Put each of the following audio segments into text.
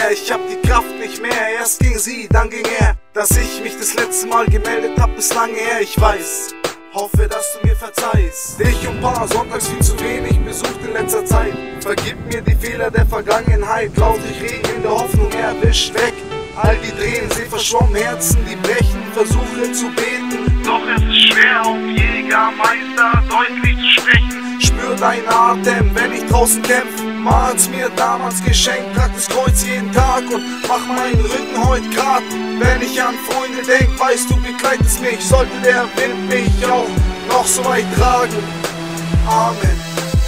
her, ich hab die Kraft nicht mehr. Erst ging sie, dann ging er. Dass ich mich das letzte Mal gemeldet hab, ist lange her, ich weiß. Hoffe, dass du mir verzeihst. Dich und paar sonntags viel zu wenig besucht in letzter Zeit. Vergib mir die Fehler der Vergangenheit. Laut ich Regen in der Hoffnung, er wischt weg all die Tränen, seh verschwommen Herzen, die brechen, versuche zu beten. Doch es ist schwer, auf Jägermeister deutlich zu sprechen. Spür deinen Atem, wenn ich draußen kämpf. Ma hat's mir damals geschenkt, trag das Kreuz jeden Tag und mach meinen Rücken heut grad. Wenn ich an Freunde denk, weißt du, begleitest mich. Sollte der Wind mich auch noch so weit tragen. Amen.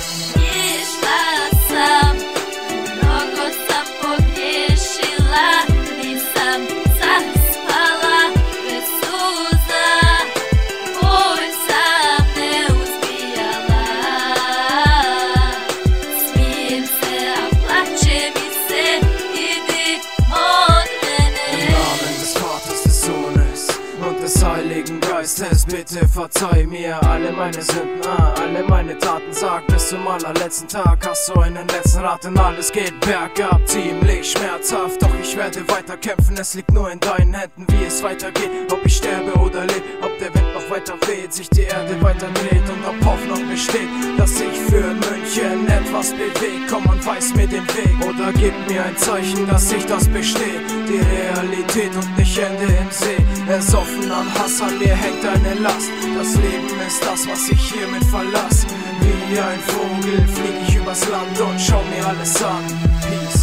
Heiligen Geistes, bitte verzeih mir alle meine Sünden, alle meine Taten. Sag bis zum allerletzten Tag, hast du einen letzten Rat, denn alles geht bergab, ziemlich schmerzhaft. Doch ich werde weiter kämpfen, es liegt nur in deinen Händen, wie es weitergeht. Ob ich sterbe oder lebe, ob der Wind noch weiter weht, sich die Erde weiter dreht und ob Hoffnung besteht, dass sich für München etwas bewegt. Komm und weis mir den Weg oder gib mir ein Zeichen, dass ich das bestehe. Die Realität und nicht Ende im See, ersoffen an Hass, an mir hängt eine Last. Das Leben ist das, was ich hiermit verlass. Wie ein Vogel flieg ich übers Land und schau mir alles an. Peace.